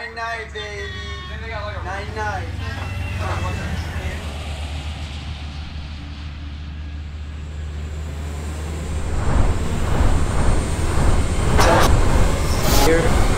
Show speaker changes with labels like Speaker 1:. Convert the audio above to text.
Speaker 1: Night night, baby.
Speaker 2: Then they got like a
Speaker 1: Night night.
Speaker 3: Here.